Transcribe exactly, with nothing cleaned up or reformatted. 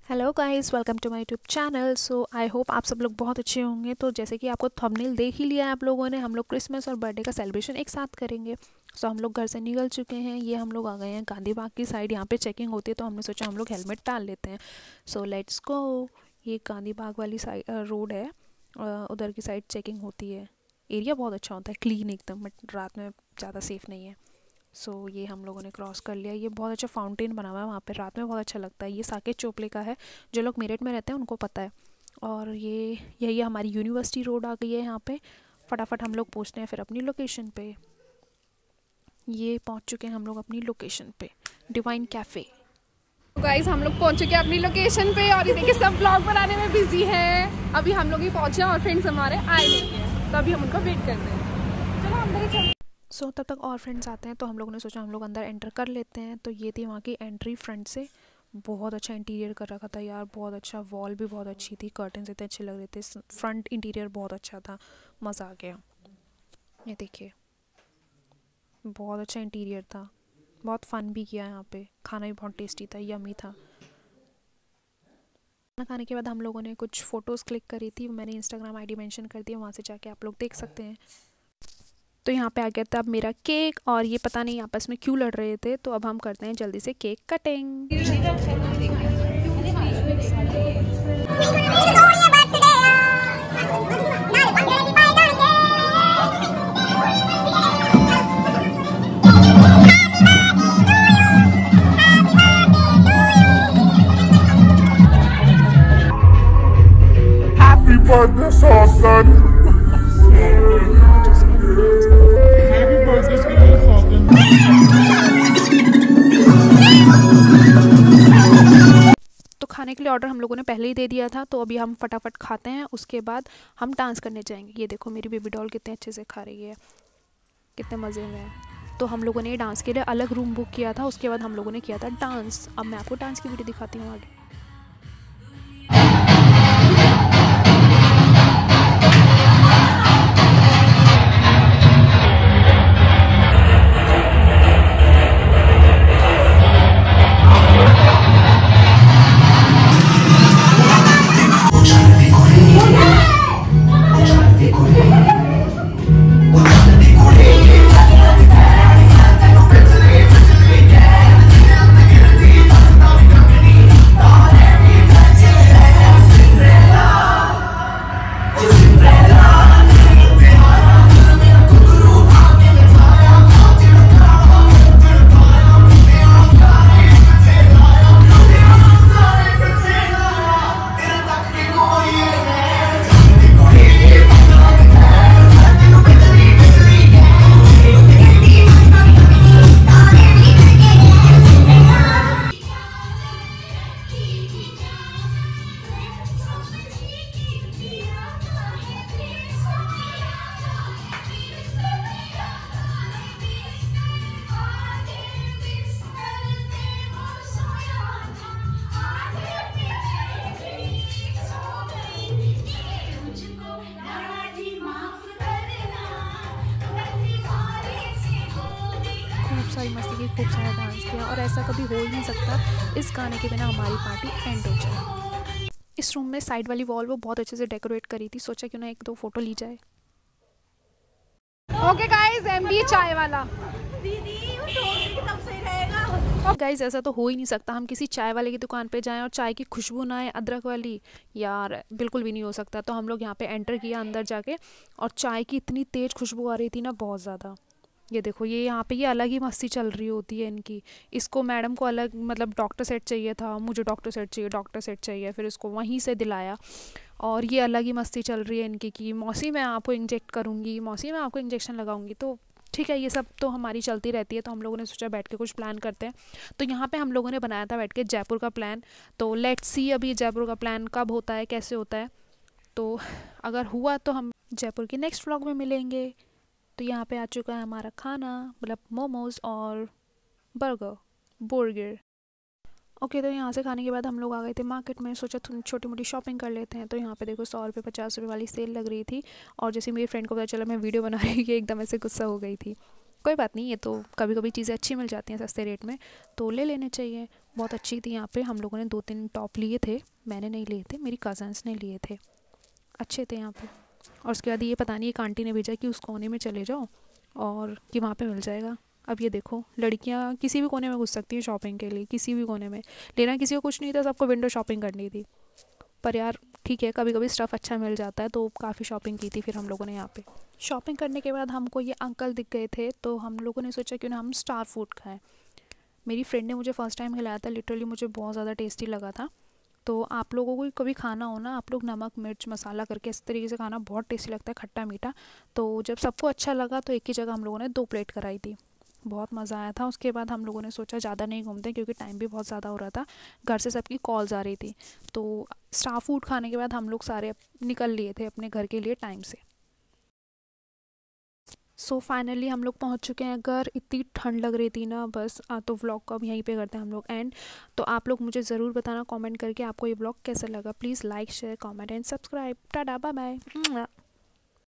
Hello guys, welcome to my YouTube channel. So I hope आप सब लोग बहुत अच्छे होंगे। तो जैसे कि आपको थंबनेल देख ही लिया है आप लोगों ने, हम लोग क्रिसमस और बर्थडे का सेलिब्रेशन एक साथ करेंगे। सो so, हम लोग घर से निकल चुके हैं। ये हम लोग आ गए हैं गांधी बाग की साइड। यहाँ पे चेकिंग होती है तो हमने सोचा हम लोग हेलमेट डाल लेते हैं। So let's go. ये गांधी बाग वाली साइड रोड है, uh, उधर की साइड चेकिंग होती है। एरिया बहुत अच्छा होता है, क्लीन एकदम, बट रात में ज़्यादा सेफ़ नहीं है। सो so, ये हम लोगों ने क्रॉस कर लिया। ये बहुत अच्छा फाउंटेन बना हुआ है वहाँ पे, रात में बहुत अच्छा लगता है। ये साकेत चोपड़े का है, जो लोग मेरठ में रहते हैं उनको पता है। और ये यही हमारी यूनिवर्सिटी रोड आ गई है यहाँ पे। फटाफट हम लोग पहुँचते हैं फिर अपनी लोकेशन पे। ये पहुँच चुके हैं हम लोग अपनी लोकेशन पे, डिवाइन कैफ़े। गाइस हम लोग पहुँच चुके हैं अपनी लोकेशन पे और ये देखिए सब ब्लॉग बनाने में बिजी हैं। अभी हम लोग ही पहुँचे और फ्रेंड्स हमारे आए नहीं हैं, तो अभी हम उनका वेट कर रहे हैं। चलो अंदर ही चलते। सो so, तब तक और फ्रेंड्स आते हैं तो हम लोगों ने सोचा हम लोग अंदर एंटर कर लेते हैं। तो ये थी वहाँ की एंट्री फ्रंट से। बहुत अच्छा इंटीरियर कर रखा था यार, बहुत अच्छा। वॉल भी बहुत अच्छी थी, कर्टन्स इतने अच्छे लग रहे थे। फ्रंट इंटीरियर बहुत अच्छा था, मज़ा आ गया। ये देखिए, बहुत अच्छा इंटीरियर था। बहुत फ़न भी किया यहाँ पे। खाना भी बहुत टेस्टी था, यम्मी था। खाना खाने के बाद हम लोगों ने कुछ फ़ोटोज़ क्लिक करी थी। मैंने इंस्टाग्राम आईडी मेंशन कर दी है, वहाँ से जाके आप लोग देख सकते हैं। तो यहाँ पे आ गया था अब मेरा केक, और ये पता नहीं आपस में क्यों लड़ रहे थे। तो अब हम करते हैं जल्दी से cake cutting. Happy birthday, Satan. Happy birthday to you, Satan. तो खाने के लिए ऑर्डर हम लोगों ने पहले ही दे दिया था, तो अभी हम फटाफट खाते हैं। उसके बाद हम डांस करने जाएंगे। ये देखो मेरी बेबी डॉल कितने अच्छे से खा रही है, कितने मज़े में है। तो हम लोगों ने डांस के लिए अलग रूम बुक किया था। उसके बाद हम लोगों ने किया था डांस। अब मैं आपको डांस की वीडियो दिखाती हूँ आगे। खूब सारी मस्ती की, खूब सारा डांस किया, और ऐसा कभी हो ही नहीं सकता इस गाने के बिना हमारी पार्टी एंड हो जाए। इस रूम में साइड वाली वॉल वो बहुत अच्छे से डेकोरेट करी थी। सोचा क्यों ना एक दो फोटो ली जाए। ओके गाइस, एमबी चाय वाला। गाइस ऐसा तो हो ही नहीं सकता हम किसी चाय वाले की दुकान पे जाएं और चाय की खुशबू ना आए, अदरक वाली। यार बिल्कुल भी नहीं हो सकता। तो हम लोग यहाँ पे एंटर किया अंदर जाके, और चाय की इतनी तेज़ खुशबू आ रही थी ना, बहुत ज़्यादा। ये देखो, ये यहाँ पे ये अलग ही मस्ती चल रही होती है इनकी। इसको मैडम को अलग मतलब डॉक्टर सेट चाहिए था, मुझे डॉक्टर सेट चाहिए, डॉक्टर सेट चाहिए, फिर इसको वहीं से दिलाया। और ये अलग ही मस्ती चल रही है इनकी कि मौसी मैं आपको इंजेक्ट करूँगी, मौसी मैं आपको इंजेक्शन लगाऊंगी। तो ठीक है, ये सब तो हमारी चलती रहती है। तो हम लोगों ने सोचा बैठ के कुछ प्लान करते हैं। तो यहाँ पे हम लोगों ने बनाया था बैठ के जयपुर का प्लान। तो लेट्स सी अभी जयपुर का प्लान कब होता है, कैसे होता है। तो अगर हुआ तो हम जयपुर के नेक्स्ट व्लॉग में मिलेंगे। तो यहाँ पे आ चुका है हमारा खाना, मतलब मोमोज़ और बर्गर बर्गर ओके। तो यहाँ से खाने के बाद हम लोग आ गए थे मार्केट में। सोचा थोड़ी छोटी मोटी शॉपिंग कर लेते हैं। तो यहाँ पे देखो सौ रुपये पचास रुपये वाली सेल लग रही थी। और जैसे मेरी फ्रेंड को पता चला मैं वीडियो बना रही थी, एकदम ऐसे गुस्सा हो गई थी। कोई बात नहीं, ये तो कभी कभी चीज़ें अच्छी मिल जाती हैं सस्ते रेट में, तो ले लेने चाहिए। बहुत अच्छी थी। यहाँ पे हम लोगों ने दो तीन टॉप लिए थे, मैंने नहीं लिए थे, मेरी कज़न्स ने लिए थे, अच्छे थे यहाँ पे। और उसके बाद ये पता नहीं एक आंटी ने भेजा कि उस कोने में चले जाओ और कि वहाँ पे मिल जाएगा। अब ये देखो, लड़कियाँ किसी भी कोने में घुस सकती हैं शॉपिंग के लिए, किसी भी कोने में। लेना किसी को कुछ नहीं था, सबको विंडो शॉपिंग करनी थी। पर यार ठीक है, कभी कभी स्टफ़ अच्छा मिल जाता है, तो काफ़ी शॉपिंग की थी फिर हम लोगों ने यहाँ पे। शॉपिंग करने के बाद हमको ये अंकल दिख गए थे, तो हम लोगों ने सोचा क्यों ना हम स्टार फूड खाएं। मेरी फ्रेंड ने मुझे फ़र्स्ट टाइम खिलाया था, लिटरली मुझे बहुत ज़्यादा टेस्टी लगा था। तो आप लोगों को कभी खाना हो ना, आप लोग नमक मिर्च मसाला करके इस तरीके से खाना, बहुत टेस्टी लगता है, खट्टा मीठा। तो जब सबको अच्छा लगा तो एक ही जगह हम लोगों ने दो प्लेट कराई थी, बहुत मज़ा आया था। उसके बाद हम लोगों ने सोचा ज़्यादा नहीं घूमते, क्योंकि टाइम भी बहुत ज़्यादा हो रहा था, घर से सबकी कॉल्स आ रही थी। तो स्टार फूड खाने के बाद हम लोग सारे निकल लिए थे अपने घर के लिए टाइम से। सो so, फाइनली हम लोग पहुंच चुके हैं घर। इतनी ठंड लग रही थी ना, बस आ, तो व्लॉग को अब यहीं पे करते हैं हम लोग एंड। तो आप लोग मुझे ज़रूर बताना कमेंट करके आपको ये व्लॉग कैसा लगा। Please like share comment and subscribe. Tata bye bye.